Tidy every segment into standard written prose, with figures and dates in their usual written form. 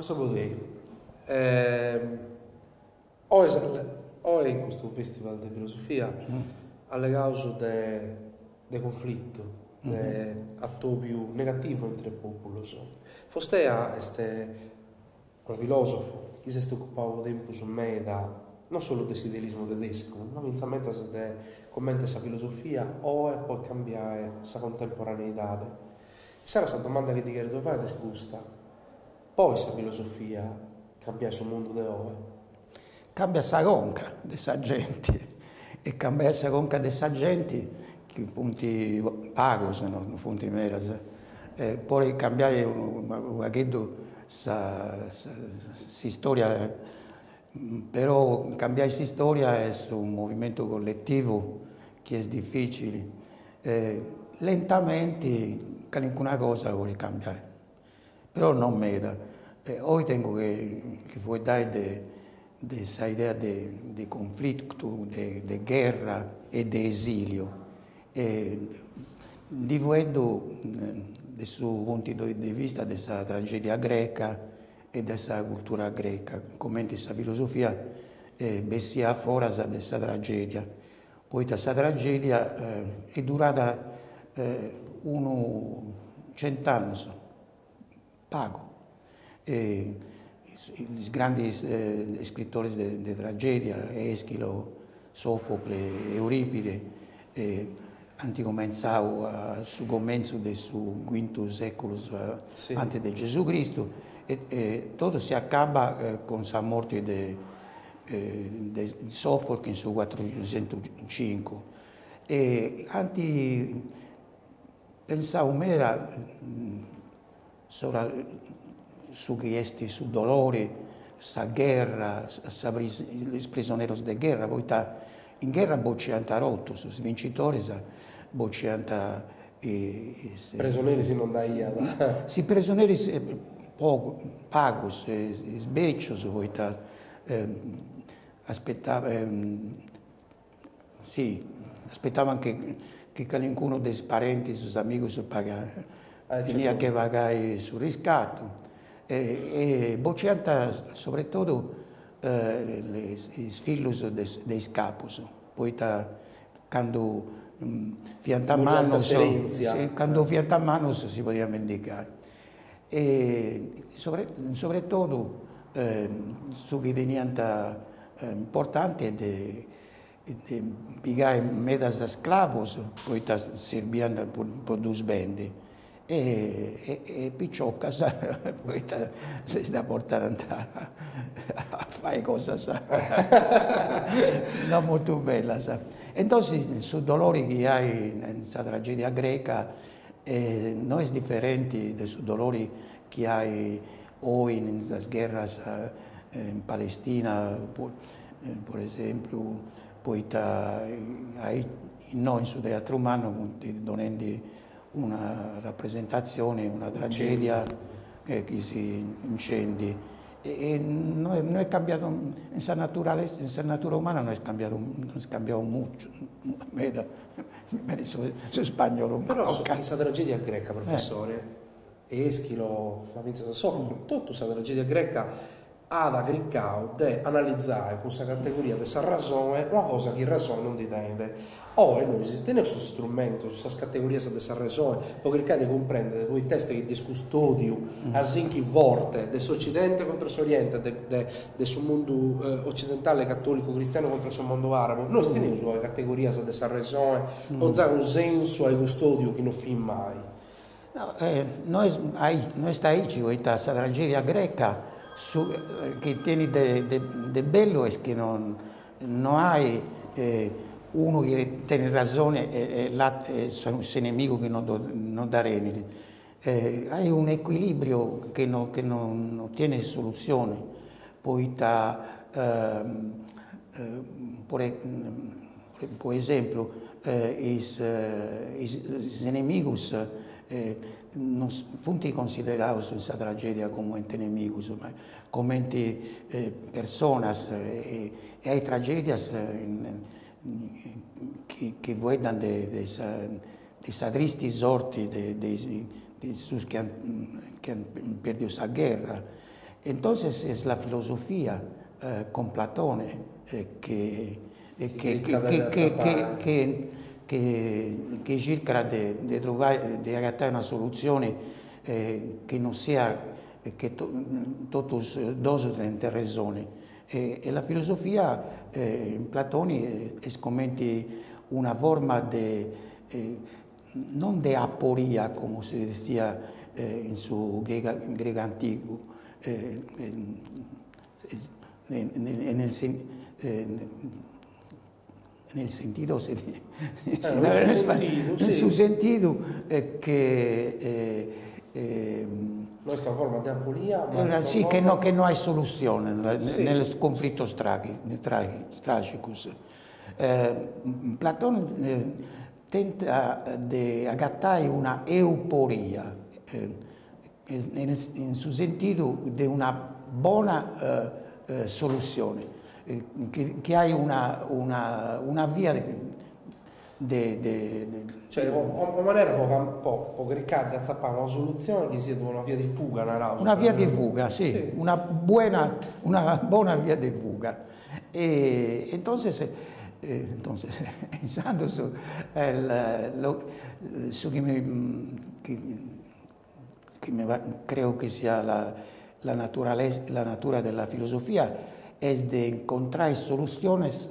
Professor Bodei, oggi in questo festival di filosofia alle cause del conflitto, dell'atto più negativo tra i popoli. Fostea è un filosofo che si è occupato tempo su me non solo del desiderismo tedesco, ma mentre si commenta questa filosofia o può cambiare la contemporaneità. Sarà questa domanda che ti chiedo fare è giusta. Poi questa filosofia cambia il suo mondo di oggi? Cambia la conca della gente e cambia la conca della gente che punti pago sono punti meras. Poi cambiare un la storia, però cambiare questa storia è un movimento collettivo che è difficile. Lentamente qualcuna cosa vuole cambiare, però non meda. Oggi tengo che vuoi dare questa idea di conflitto, di guerra e di esilio. Di vedo dal suo punto di vista della tragedia greca e della cultura greca, come questa filosofia sia fuori da questa tragedia. Poi questa tragedia è durata 100 anni, pago. I grandi scrittori di tragedia, Eschilo, Sofocle, Euripide, hanno cominciato sul comienzo del quinto secolo antes di Gesù Cristo e tutto si acaba con la morte di Sofocle in 405. E anche pensavo mera su che esti, su dolore, sa guerra, i prigionieri di guerra, poi in guerra boccianta rotto, i vincitori boccianta prigionieri si non daia. Sì, prigionieri poco, pagos, sbeccios, poi aspettava anche che qualcuno dei parenti, dei amici, tenia che pagare sul riscatto. E boccianta soprattutto i figli dei scapos. Poi quando fianta mano si poteva vendicare. E soprattutto su che diventa importante è di pigliare mezzo sclavos, poi serviando per due sbendi. E piccioccas, poi si da portare a fare cose non molto belle. Entonces, il suo dolore che hai in questa tragedia greca non è differente dal suo dolore che hai oggi nelle guerre in Palestina, per esempio, poi noi in Sud Teatro Umano donando una rappresentazione, una tragedia che si incendi. E non è cambiato, in natura umana non è cambiato molto, su spagnolo. Però questa tragedia greca, professore, Eschilo, la Vincenzo Sofocle, tutta questa tragedia greca ha da griccao di analizzare questa categoria di ragione, una cosa che ragione non dipende. Ora noi si teniamo questo strumento, questa categoria di ragione, può cercare di comprendere quei testi che discustono a zinchi vorte, dell'Occidente contro l'Oriente, del suo mondo occidentale cattolico cristiano contro il suo mondo arabo. Noi teniamo sulla categoria di ragione, o già un senso ai custodi che non fin mai. No, noi stiamo questa tragedia greca che tiene di bello è che non hai uno che tiene ragione e l'altro sono un nemico che non dà renere. Hai un equilibrio che non ottiene soluzione. Poi per esempio i nemici non sono considerati in questa tragedia come nemici, ma come persone e hai tragedie che vedono questa triste sorte di che hanno perduto la guerra Entonces es la filosofía con Platone que cerca di trovare, di agattare una soluzione che non sia che tutti dos tengono ragione. E la filosofia in Platone è come una forma di non di aporia, come si diceva in su greco antico, nel sentido, nel suo sentito che questa forma di aporia, sì, che non hai soluzione nel conflitto tragicus. Platone tenta di agattare una euporia, in suo sentito di una buona soluzione, che hai una via cioè una maniera un po' greccata a sapere una soluzione che sia una via di fuga, una via di fuga, sì. Una buona via di fuga. E entonces pensando su creo que sia la natura della filosofia es de encontrar soluciones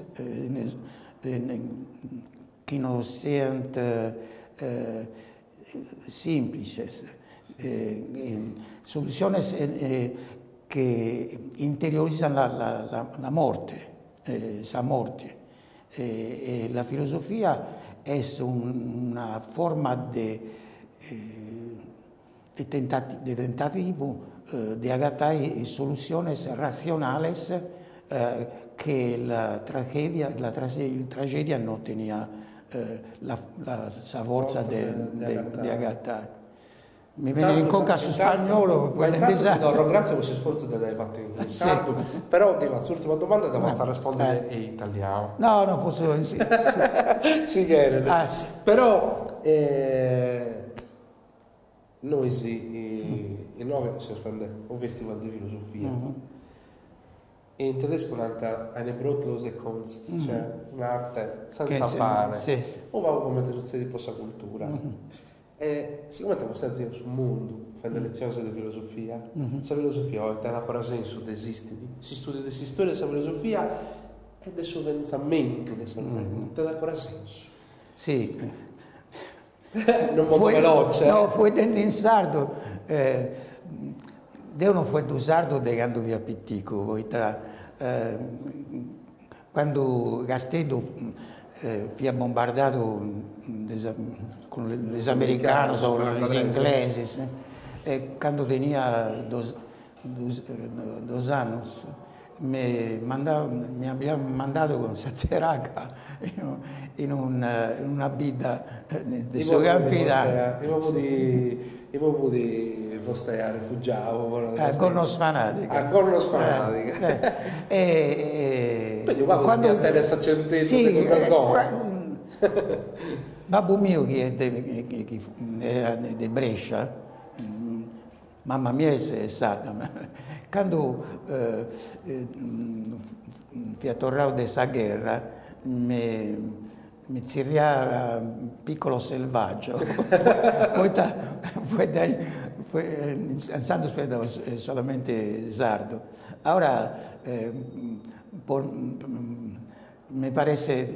que no sean simples, soluciones que interiorizan la muerte, esa muerte. La filosofía es una forma de tentativo de agattar soluciones racionales que la tragedia no tenía la forza di agattare. Mi viene in conca su spagnolo, no, grazie per il sforzo che hai fatto in sardo, però ti faccio l'ultima domanda e devo rispondere in italiano. No, posso sì. Sì, però noi in Nove si spende un festival di filosofia e in tedesco canta eine brotlose Kunst, cioè un'arte senza pane, o va come te succede di questa cultura. E siccome te stai sul mondo, fai delle lezioni di filosofia, questa filosofia oggi ha ancora senso di esistere, si studia questa storia della filosofia e del suo pensamento, ti dà ancora senso. Sì. Non molto veloce. No, fu in sardo. Io non fu in sardo quando via pittico, quando Gastedo via bombardato con gli americani o gli inglesi, quando tenia 2 anni mi abbiamo mandato con Saceracca in una vita di sua campina. Io di foste rifugiato con uno sfanatica. Con uno sfanatica. Io quando interessa centesimo sì, di quella zona. Babbo mio che era di Brescia, mamma mia è sarda, quando fui tornato da questa guerra mi zirriava piccolo selvaggio, in Santo Spedale solamente sardo. Ora me parece,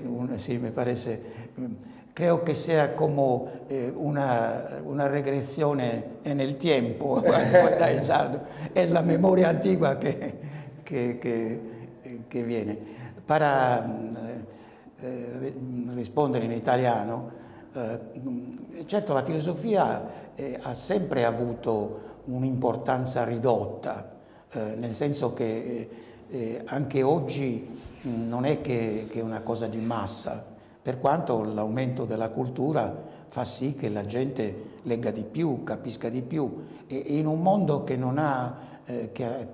creo que sea como una regresione nel tempo, è la memoria antigua che viene. Per rispondere in italiano, certo la filosofia ha sempre avuto un'importanza ridotta, nel senso che anche oggi non è che è una cosa di massa, per quanto l'aumento della cultura fa sì che la gente legga di più, capisca di più, e in un mondo che non ha che ha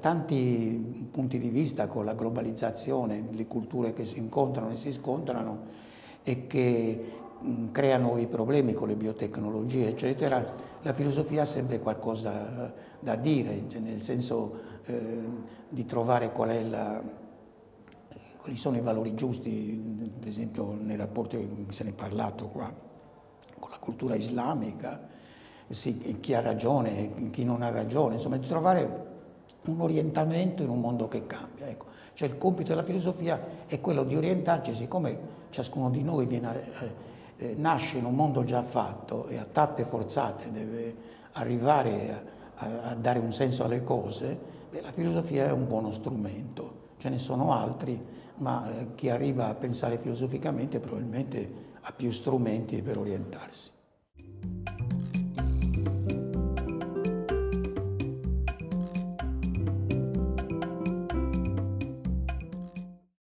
tanti punti di vista con la globalizzazione, le culture che si incontrano e si scontrano, e che crea nuovi problemi con le biotecnologie, eccetera, la filosofia ha sempre qualcosa da dire, cioè nel senso di trovare quali sono i valori giusti, per esempio nei rapporti, se ne è parlato qua, con la cultura islamica, chi ha ragione, chi non ha ragione, insomma di trovare un orientamento in un mondo che cambia. Ecco. Cioè il compito della filosofia è quello di orientarci, siccome ciascuno di noi nasce in un mondo già fatto e a tappe forzate deve arrivare a dare un senso alle cose, la filosofia è un buono strumento. Ce ne sono altri, ma chi arriva a pensare filosoficamente probabilmente ha più strumenti per orientarsi.